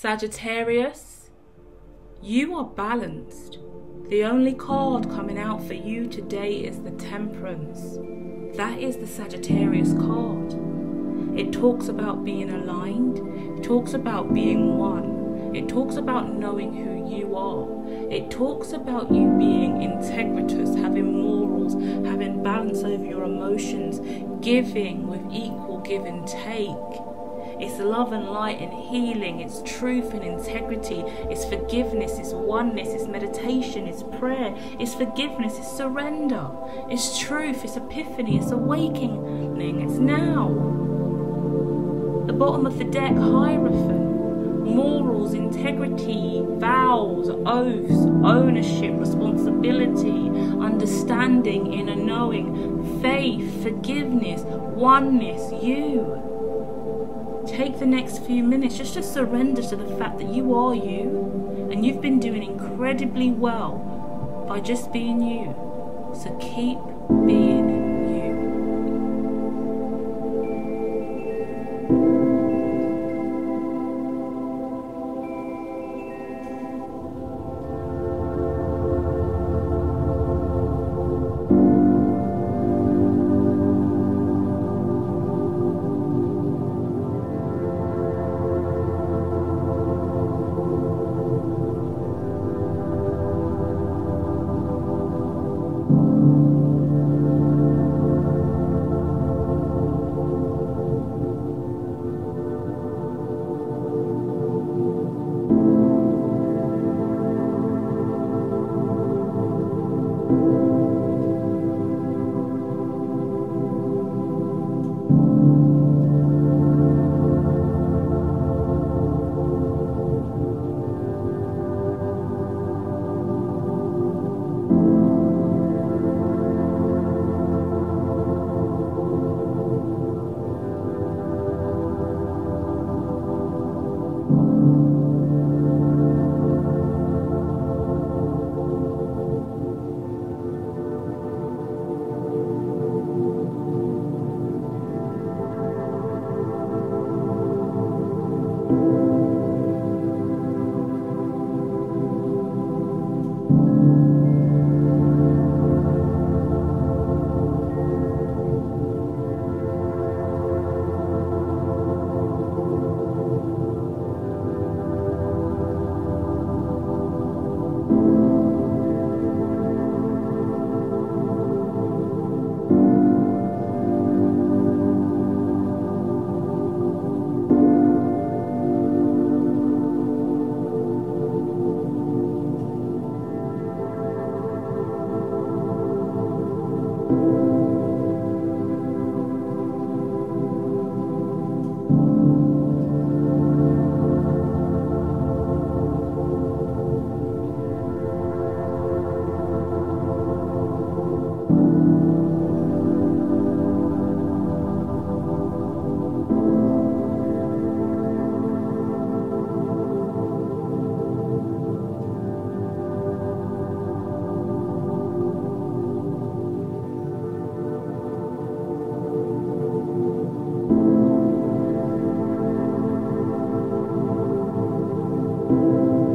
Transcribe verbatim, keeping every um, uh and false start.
Sagittarius, you are balanced. The only card coming out for you today is the Temperance. That is the Sagittarius card. It talks about being aligned. It talks about being one. It talks about knowing who you are. It talks about you being integritous, having morals, having balance over your emotions, giving with equal give and take. It's love and light and healing. It's truth and integrity. It's forgiveness. It's oneness. It's meditation. It's prayer. It's forgiveness. It's surrender. It's truth. It's epiphany. It's awakening. It's now. The bottom of the deck, Hierophant. Morals, integrity, vows, oaths, ownership, responsibility, understanding, inner knowing, faith, forgiveness, oneness, you. Take the next few minutes just to surrender to the fact that you are you, and you've been doing incredibly well by just being you. So keep being you. you.